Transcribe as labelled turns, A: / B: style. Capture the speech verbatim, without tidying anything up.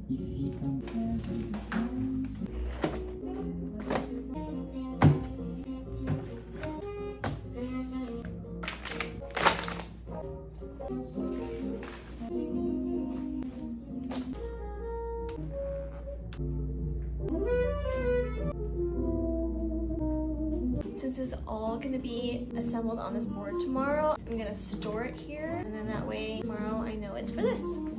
A: Since it's all gonna be assembled on this board tomorrow, I'm gonna store it here, and then that way tomorrow I know it's for this.